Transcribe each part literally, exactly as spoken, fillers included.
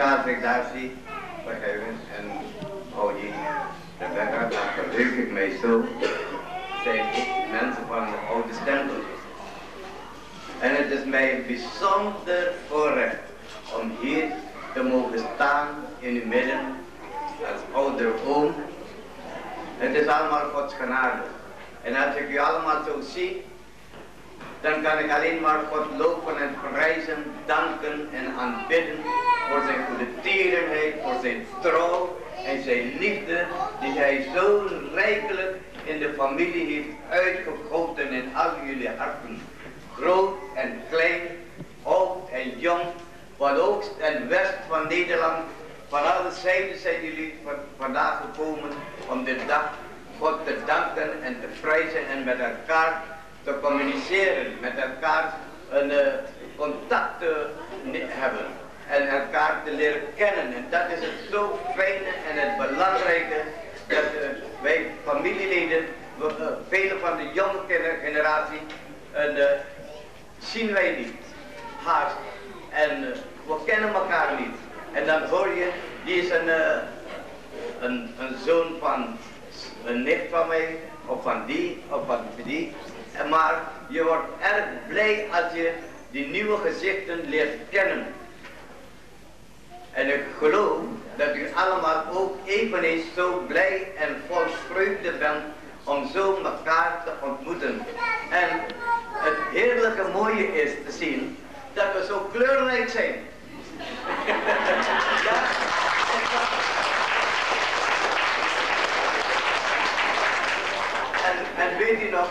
als ik daar zie, begrijpen, en oh die, Rebecca, daar verheug ik mij zo, zijn mensen van de oude stempel. En het is mij een bijzonder voorrecht om hier te mogen staan in uw midden als ouder oom. Het is allemaal Gods genade. En als ik u allemaal zo zie, dan kan ik alleen maar God loven en prijzen, danken en aanbidden voor zijn goede tierenheid, voor zijn trouw en zijn liefde die hij zo rijkelijk in de familie heeft uitgegoten in al jullie harten. Groot en klein, oud en jong, van oost en west van Nederland, van alle zijden zijn jullie vandaag gekomen om de dag God te danken en te prijzen en met elkaar te communiceren, met elkaar een uh, contact te hebben en elkaar te leren kennen. En dat is het zo fijne en het belangrijke dat uh, wij familieleden, uh, vele van de jonge generatie, uh, zien wij niet, haast. En uh, we kennen elkaar niet. En dan hoor je, die is een, uh, een, een zoon van een nicht van mij, of van die, of van die. Maar je wordt erg blij als je die nieuwe gezichten leert kennen. En ik geloof dat u allemaal ook eveneens zo blij en vol vreugde bent om zo elkaar te ontmoeten. En het heerlijke mooie is te zien dat we zo kleurrijk zijn. Ja? En, en weet u nog,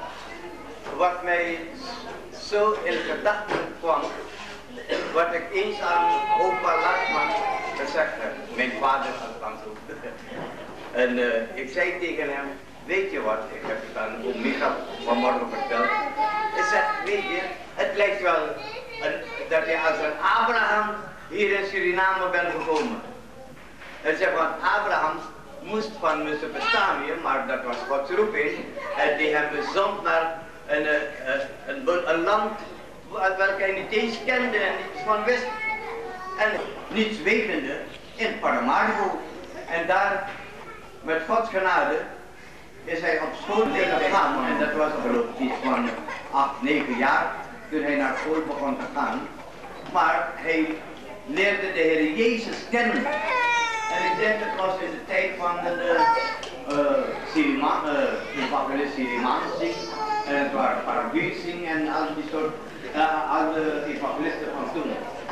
wat mij zo in gedachten kwam, wat ik eens aan opa Lackman gezegd heb, mijn vader althans ook. En uh, ik zei tegen hem, weet je wat, ik heb het aan oom Micha vanmorgen verteld. Ik zeg, weet je, het lijkt wel een, dat je als een Abraham hier in Suriname bent gekomen. Hij zegt, want Abraham moest van Mesopotamië, maar dat was Gods roeping, en die hem bezond naar een, een, een, een land welke hij niet eens kende en niets van wist. En niets wetende in Paramaribo. En daar, met Gods genade, is hij op school leren gaan. En dat was geloof ik iets van acht, negen jaar toen hij naar school begon te gaan. Maar hij leerde de Heer Jezus kennen. En ik denk het was in de tijd van de Siriman, uh, evangelist Sirimansi. En het waren Parabusing en al die soort, uh, alle evangelisten van toen.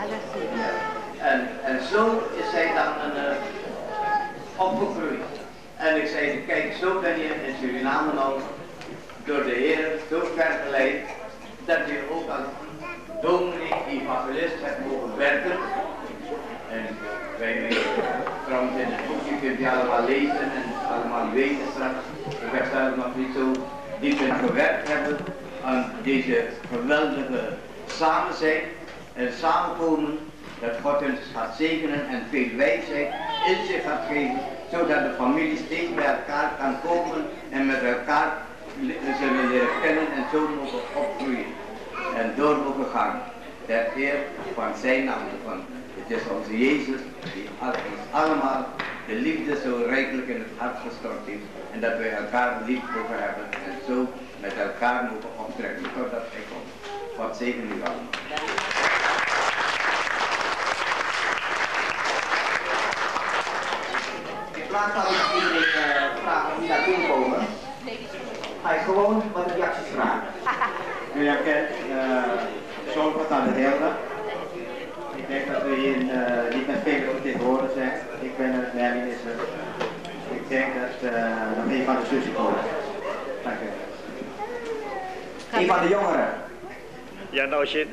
En, en zo is hij dan een, uh, opgegroeid. En ik zei, kijk, zo ben je in Suriname nou door de Heer zo ver geleid dat je ook als dominee, evangelist hebt mogen werken. En wij weten, trouwens in het boekje kunt je allemaal lezen en allemaal weten straks. Ik heb zelf nog niet zo diep in gewerkt hebben aan deze geweldige samen zijn en samenkomen, dat God ons gaat zegenen en veel wijsheid in zich gaat geven, zodat de familie steeds bij elkaar kan komen en met elkaar zullen leren kennen en zo mogen opgroeien en door mogen gaan. Dat Heer van zijn naam, van het is onze Jezus die ons allemaal de liefde zo rijkelijk in het hart gestort heeft en dat wij elkaar lief mogen hebben en zo met elkaar mogen optrekken totdat hij komt. God zegen u allemaal. In plaats van dat iedereen uh, vragen wie daar kunnen komen, ga je gewoon wat reacties vragen. Nu ja, kijk, zo wat aan de derde. Ik denk dat we hier uh, niet met vele vertegenwoordigd zijn. Ik ben het, Merlin is het. Ik denk dat uh, nog een van de zussen komen. Dank u. Een van de jongeren. Ja, nou shit.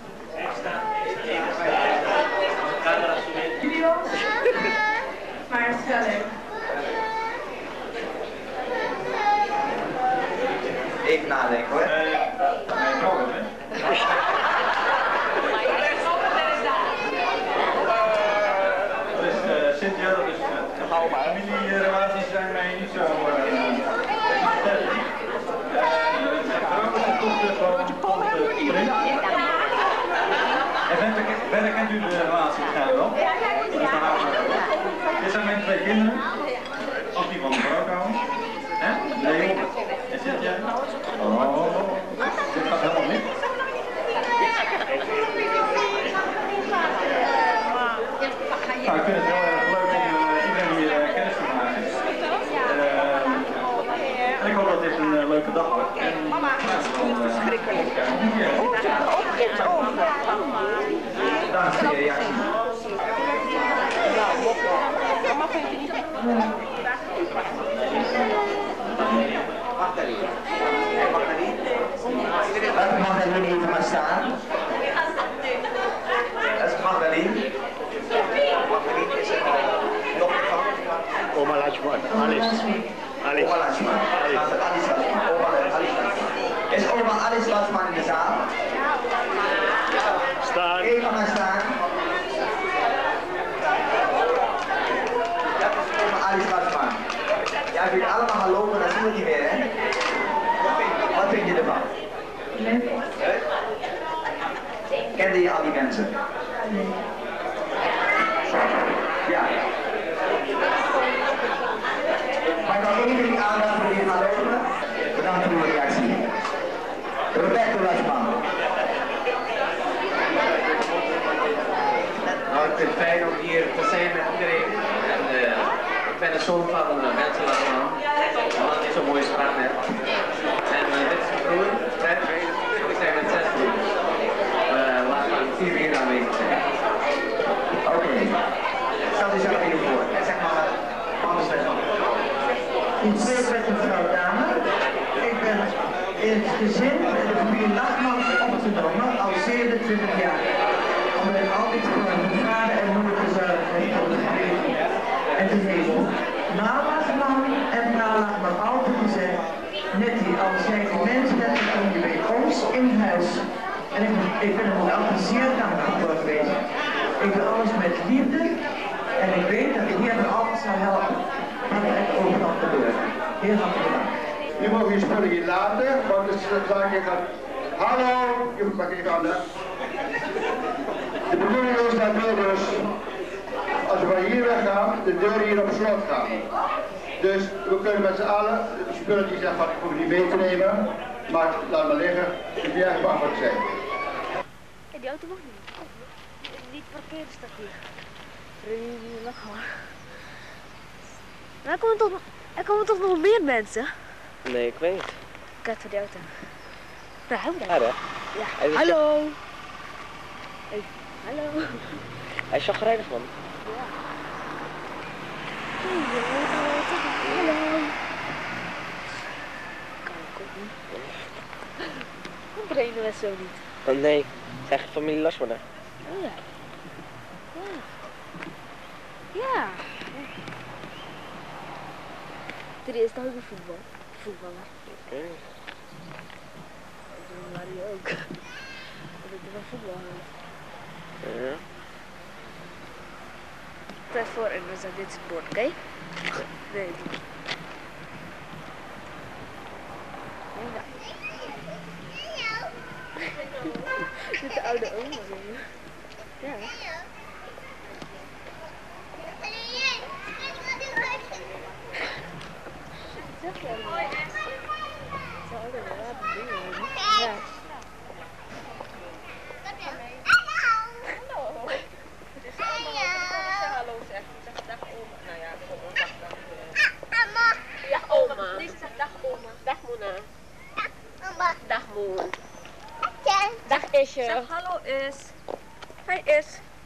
Maar stelling. Even nadenken hoor. Mijn mogen, hè? Dat is uh, Cynthia, dat is uh, familierelaties zijn mij niet zo stellig. En verder kent u de relatie waarschijnlijk wel? gedacht wordt. Mama, verschrikkelijk. Dank voor je reactie. Mama vindt het niet. Magdalene. Magdalene. Laten Magdalene even maar staan. Dat is Magdalene. Magdalene is een dochter van Oma Lachman, Alice. Alice. Oma Lachman. Alice Lachman. Oma Alice Lachman. Is oma Alice Lachman in de zaal? Staan. Even gaan staan. Dat is oma Alice Lachman. Ja, als jullie allemaal gaan lopen, dan zien we die weer, hè? Wat vind je ervan? Leuk. Kende je al die mensen? Ja. Maar ik kan één ding aandacht voor jullie gaan lopen. Bedankt voor uw reactie. Roberto Lachman. Nou, ik vind het fijn om hier te zijn met iedereen. En, uh, ik ben de zoon van uh, Mensen Lachman. Omdat hij zo'n mooie straat heeft. En uh, dit is mijn broer, Fred. We zijn met zes broers. We laten vier hier aanwezig zijn. Oké. Okay. Stel jezelf even voor. En zeg maar anders dan. Ik spreek met mevrouw Dame. Ik ben in het gezin met de familie Lachman opgenomen al zevenentwintig jaar. Omdat ik altijd voor mijn vader en moeder gezorgd heb voor de familie. En toen heeft mama Lachman en mevrouw Lachman altijd gezegd, Nettie, als jij die mensen hebt, dan kom je bij ons in huis. En ik, ik ben er ook altijd zeer dankbaar voor geweest. Ik doe alles met liefde en ik weet dat de Heer me altijd zal helpen. Maar dat het overal gebeurt. Heel hartelijk bedankt. Je mag je spullen hier laten, want het is een zaak je gaat. Hallo, je moet maar even aan de. De bedoeling is dat we dus, als we van hier weggaan, de deur hier op slot gaan. Dus we kunnen met z'n allen de spullen die zeggen van ik hoef niet mee te nemen, maar laat maar liggen, ik ben erg bang voor te zijn. Hey, die auto mag niet. Die parkeren staat hier. Vriendelijk hoor. Er komen toch, er komen toch nog meer mensen? Nee, ik weet niet. Kijk voor die auto. Nou, hou daar. Ja, hè? Ja. Hij is Hallo. Hey, hallo. Hij is chagrijnig, man. Ja. Hallo. Kan ik ook niet. Hoe trainen we zo niet? Oh, nee, zeg je familie Lachman, hè? Oh ja. Ja. Ja. Dit is toch ook een voetbal. Voetballer. Oké. Okay. Ik doe Mario ook. Dat ik van voetbal hou. Ja. Tijd voor en dan zet dit het bord, oké? Okay? Nee. Ja. Dit de oude oma. Ja. Zeg je allemaal? Zo oude rare dingen. Ja. Dag oma. Deze zegt dag oma. Dag Mona. Dag oma. Dag Moon. Dag Isje. Zeg hallo Is. Hi Is.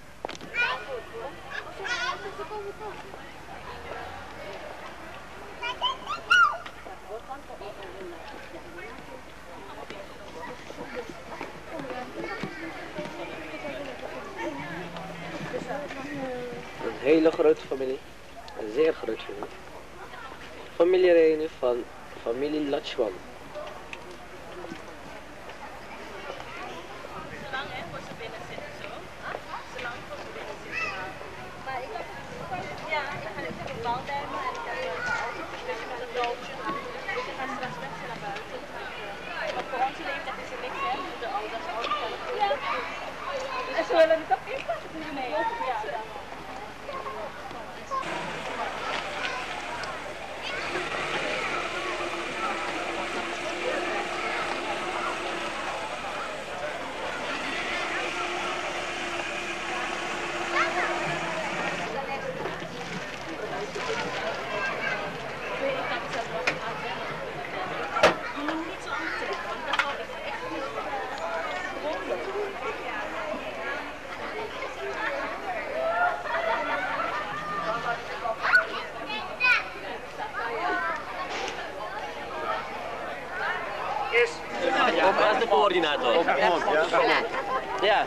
Een hele grote familie. Een zeer grote familie. Familiereunie van familie Lachman. En ze willen het ook niet passen. Nee. Ja. Dat is de coördinator. Ja.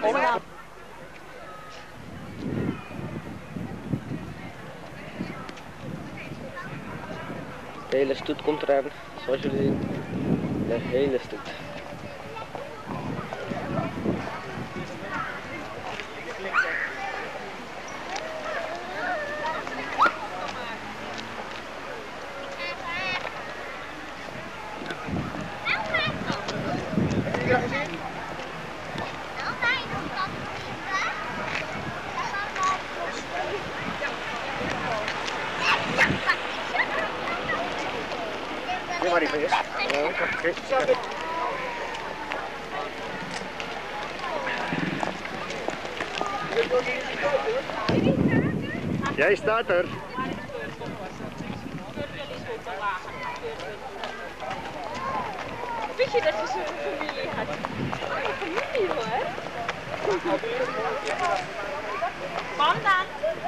De hele stoet komt eraan, zoals jullie zien. De hele stoet. Kom maar even eerst. Ja, jij staat er. Weet je dat je zo'n familie had? Een familie hoor. Kom dan.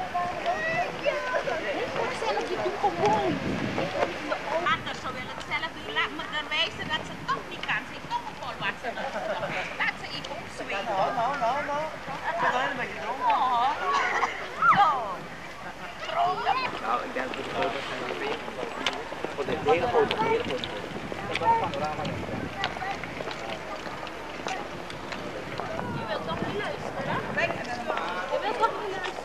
Zelf, je doet gewoon. Anders zou willen het zelf doen. Laat me er wijzen dat ze toch niet kan. Ze toch een volwassen. Laat ze even opzwingen. Nou, nou, nou, nou. Ik ben een beetje dronken. Oh. Nou, ik denk dat het foto's zijn. Voor de hele foto, de hele foto. Ik wil een panorama. Je wilt toch niet luisteren? Je wilt toch niet luisteren?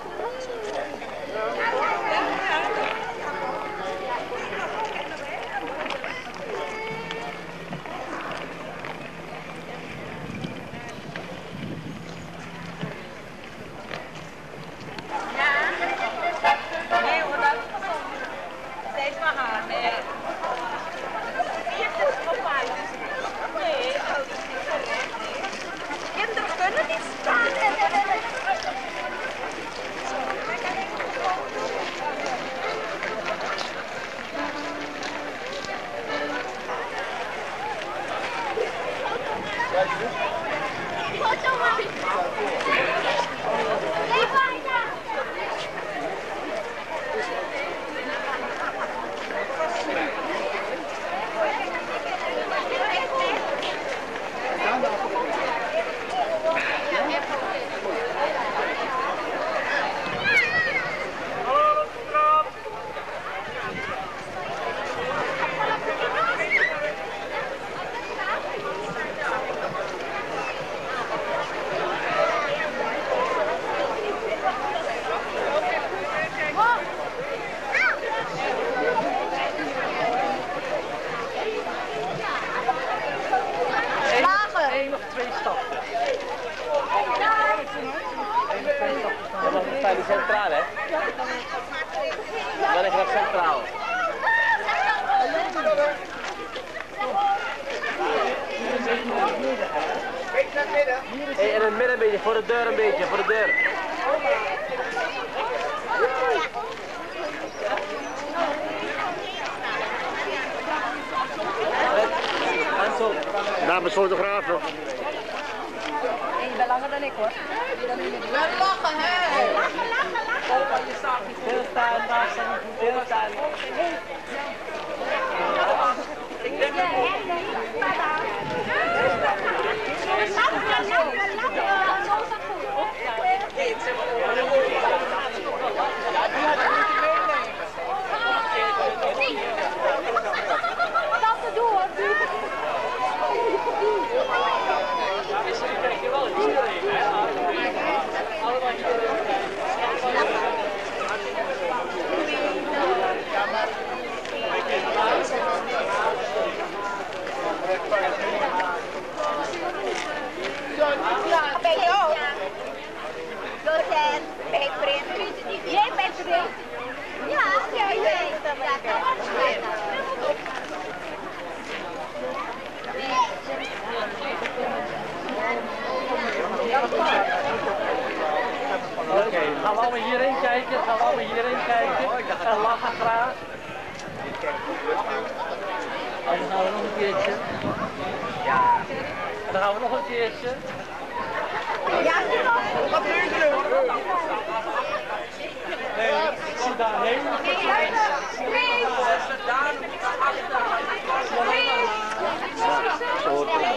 Nee hoor, dat is pas steeds maar haar. Nee. Hier is het maar nee, kinderen kunnen niet staan. Foto maar. Eén of twee stappen. Ja, dan sta je centraal, hè? Dan lig je centraal. Hey, in het midden een beetje, voor de deur een beetje, voor de deur. Dames fotografen. Nee, je bent langer dan ik hoor. We lachen, hè? Lachen, lachen, lachen. Je staat niet stilstaan, daar staan niet stilstaan. Ik denk dat Jij bent vriend. Ja, jij bent. Oké, okay, gaan we allemaal hierheen kijken, gaan we allemaal hierheen kijken en lachen graag. En dan gaan we nog een keertje. Ja. En dan gaan we nog een keertje. Ja, wat gebeurt er hoor? Nee, ik zie daar helemaal niet. Nee, Zo hoort het.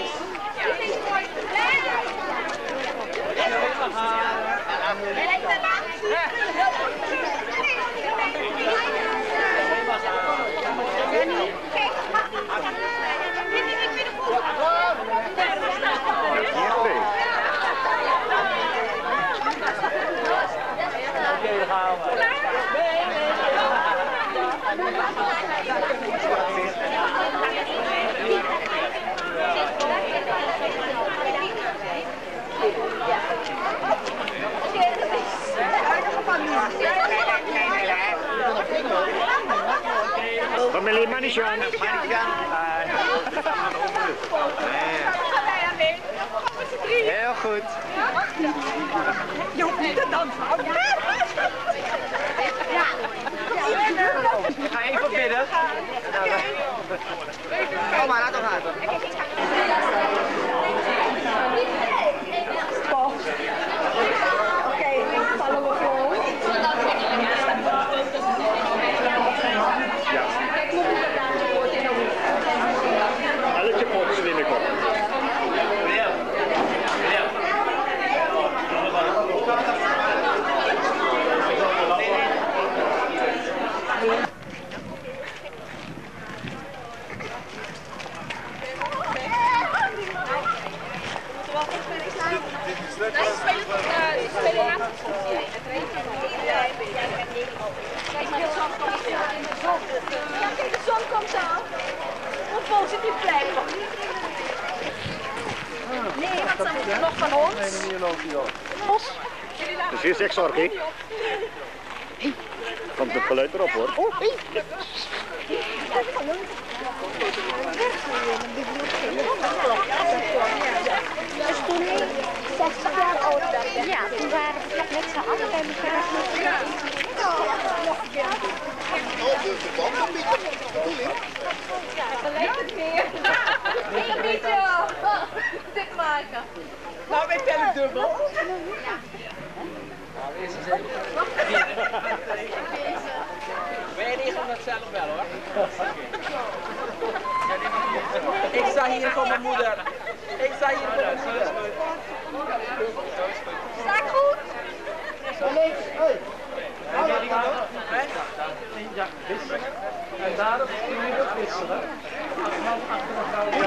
heel goed. Je hoeft niet te dansen. Ja. Ik ga even bidden. Kom maar, laat toch uit. Oké, vallen we voor. Ja. Alletje pot binnenkomt. Kijk, de zon komt aan. Hoe vol zit die plek? Nee, want dan is nog van ons. Los. Dus hier is echt zorg, hè? Komt het geluid erop, hoor. Oh, hey. Dus toen ik zestig jaar oud werd, ja, toen waren we nog met z'n allen bij elkaar. Ja, gelijk het meer. Een beetje dik maken. Nou, wij tellen dubbel. Wij regelen dat zelf wel hoor. Ik sta hier voor mijn moeder. Ik sta hier voor mijn moeder. Sta ik goed? Ja, wisselen. En daarop kun je ook wisselen. Achter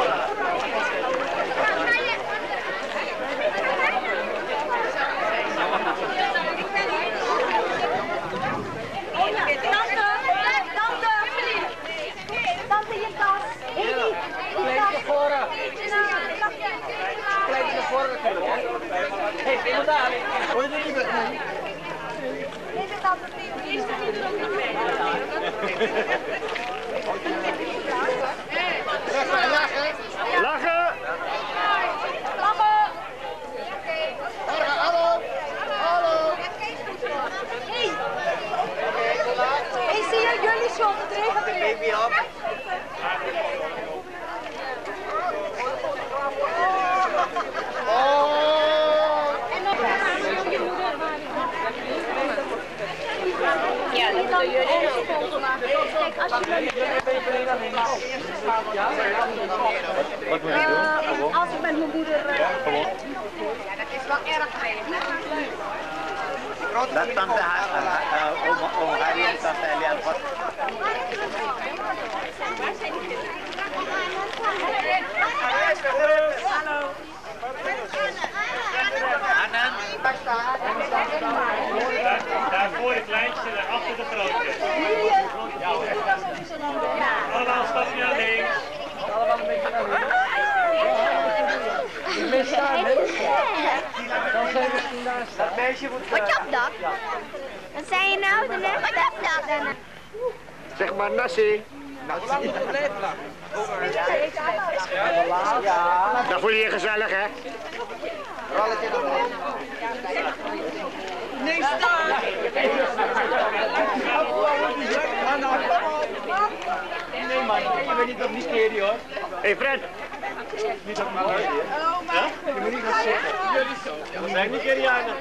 Tante, je tas. Amy, die tas. voren. Kijk naar voren natuurlijk, hè. Hé, hey, inderdaad. Hoor je dit niet meer? Deze tante, die is er niet erop niet mee. Lachen, lachen. Lachen. Lachen. Hallo. Hallo. Hey. Hey, zie je jullie zo? Het regent erin. Baby op. Ja, dat moeten jullie nog. Kijk, als je Wat moet je doen? als ik met mijn moeder... Gewoon. Ja, dat is wel erg vreemd. Dat tante om om Harriet tante Elian wat. Hallo. Anan. Daarvoor de kleinste, daarachter de grootste. Allemaal een stapje naar links. Allemaal een beetje naar links. Ik ben staan, hè? Dan zijn we misschien daar staan. Dat meisje moet... Wat jap dat? Wat zei je nou? Wat jap dat? Zeg maar nasi. Hoe lang moet het blijven lang? Ja. Dan voel je je gezellig, hè? Rolletje naar beneden. Nee, staan. Nee man, je bent niet op die serie hoor. Hé hey Fred. Niet op mijn huis. Ja? Je moet niet gaan zitten. Jullie zo. We zijn niet Kerianen.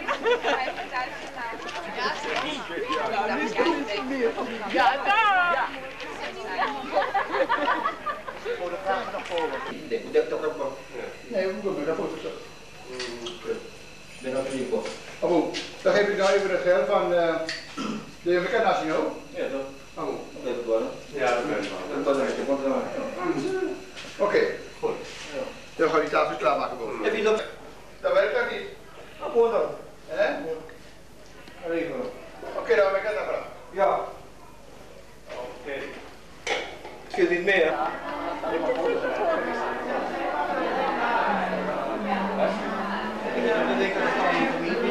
Ja, daar. Voor de vraag nog voor. Nee, dat toch ook nog. Nee, we doen dat voor zo. Ik ben ook niet voor. Oh, goed. Dan geef ik nou even het geld van uh, de Afrika Nationaal. Ja, toch? Oh, Dat is wel. Ja, dat ben ik wel. Dat is wel. oké, goed. Dan gaan we die tafel klaarmaken boven. Heb je nog? Dat werkt dat niet. Apart dan. Hè? Regelen. Oké, dan ben ik dat graag. Ja. Oké. Het scheelt niet meer. Ik denk dat het van die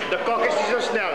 De kok is niet zo snel.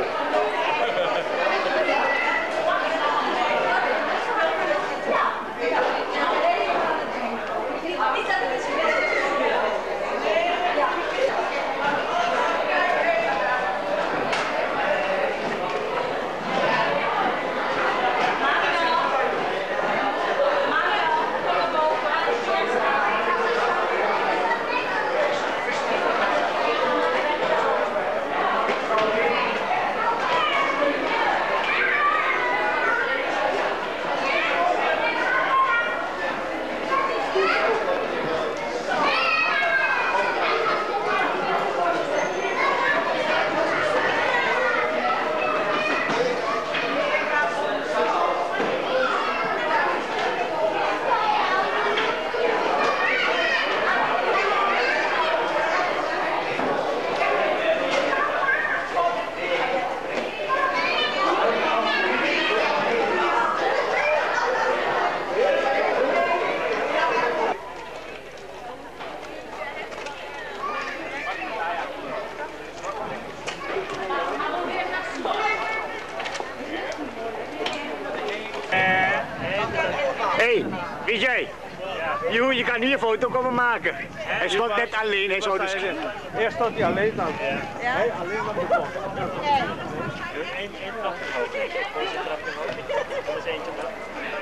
Hé, hey, Vijay, je, je kan hier een foto komen maken. Hij stond net alleen, hij zou dus... Eerst stond hij alleen dan. Ja. Hij alleen op de kop. Nee. Eén trap te hoog. Deze trap te hoog. Dat is eentje dan.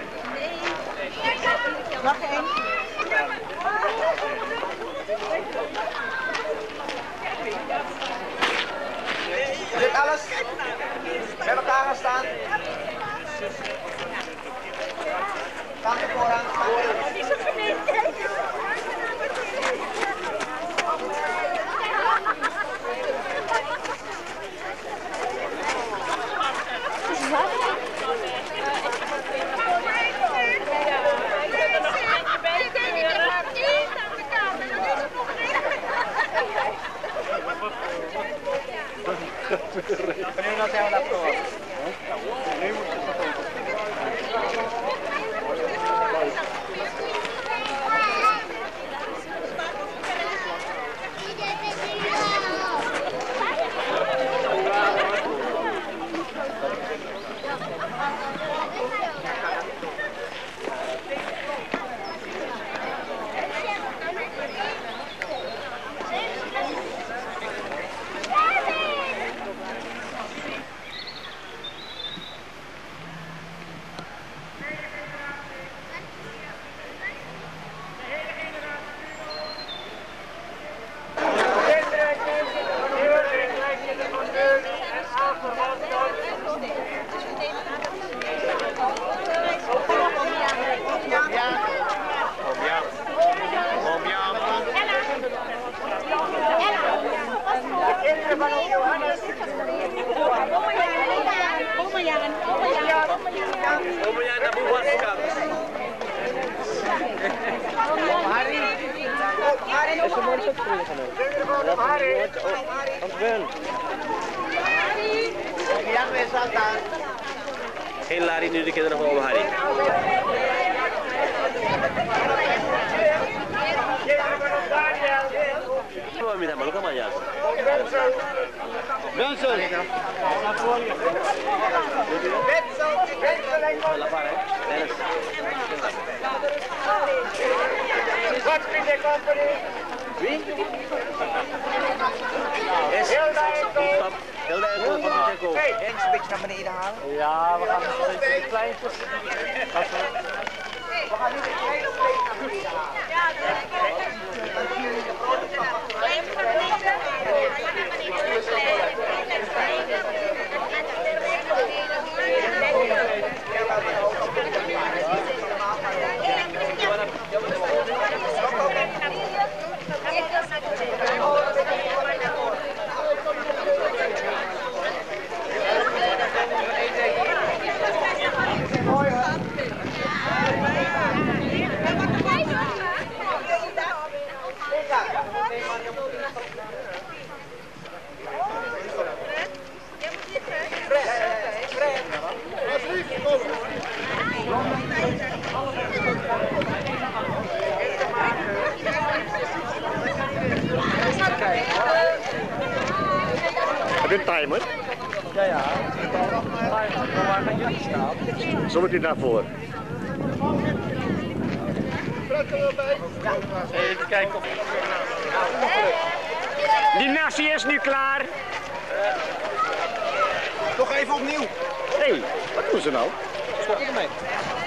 Nee. Nog één. Dit alles bij elkaar gaan staan. Kant naar voren. Die is zo verneemd. Nu nog zijn we dat voor. Nu moet je het Geen lari nu de kinderen van Oma Harry. Come mi dà, come mangiare? Benson! La fare? Wat vind je company? Wie? Is Hilda en Ko? Hilda en Ko van Museco. Eens een beetje naar beneden halen. Ja, we gaan een beetje de kleintjes. We gaan nu de kleine steek naar beneden halen. Ja. Heb je een timer? Ja, ja. Maar waar gaan jullie staan? Zo moet u daarvoor. Even kijken of... Die nasi is nu klaar. Nog even opnieuw. Hé, hey, wat doen ze nou? Stop ermee.